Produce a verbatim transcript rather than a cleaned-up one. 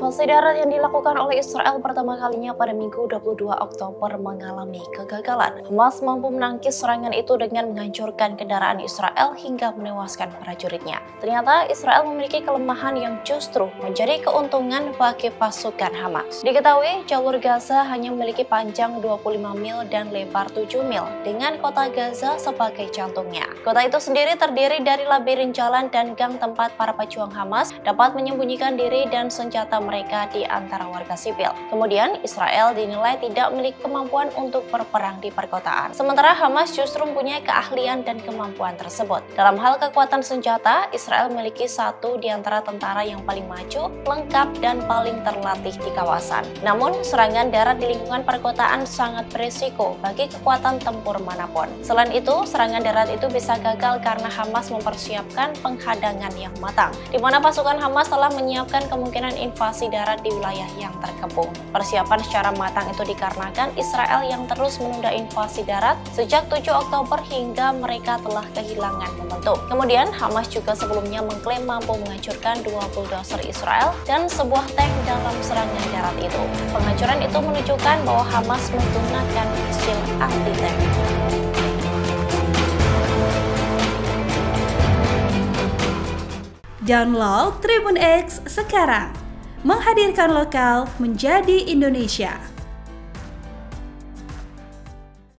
Invasi darat yang dilakukan oleh Israel pertama kalinya pada Minggu dua puluh dua Oktober mengalami kegagalan. Hamas mampu menangkis serangan itu dengan menghancurkan kendaraan Israel hingga menewaskan prajuritnya. Ternyata Israel memiliki kelemahan yang justru menjadi keuntungan bagi pasukan Hamas. Diketahui jalur Gaza hanya memiliki panjang dua puluh lima mil dan lebar tujuh mil dengan kota Gaza sebagai jantungnya. Kota itu sendiri terdiri dari labirin jalan dan gang tempat para pejuang Hamas dapat menyembunyikan diri dan senjata mereka di antara warga sipil. Kemudian, Israel dinilai tidak memiliki kemampuan untuk berperang di perkotaan. Sementara Hamas justru mempunyai keahlian dan kemampuan tersebut. Dalam hal kekuatan senjata, Israel memiliki satu di antara tentara yang paling maju, lengkap, dan paling terlatih di kawasan. Namun, serangan darat di lingkungan perkotaan sangat berisiko bagi kekuatan tempur manapun. Selain itu, serangan darat itu bisa gagal karena Hamas mempersiapkan penghadangan yang matang, di mana pasukan Hamas telah menyiapkan kemungkinan invasi darat di wilayah yang terkepung. Persiapan secara matang itu dikarenakan Israel yang terus menunda invasi darat sejak tujuh Oktober hingga mereka telah kehilangan momentum. Kemudian, Hamas juga sebelumnya mengklaim mampu menghancurkan dua bulldozer Israel dan sebuah tank dalam serangan darat itu. Penghancuran itu menunjukkan bahwa Hamas menggunakan misil anti-tank. Download Tribun X sekarang, menghadirkan lokal menjadi Indonesia.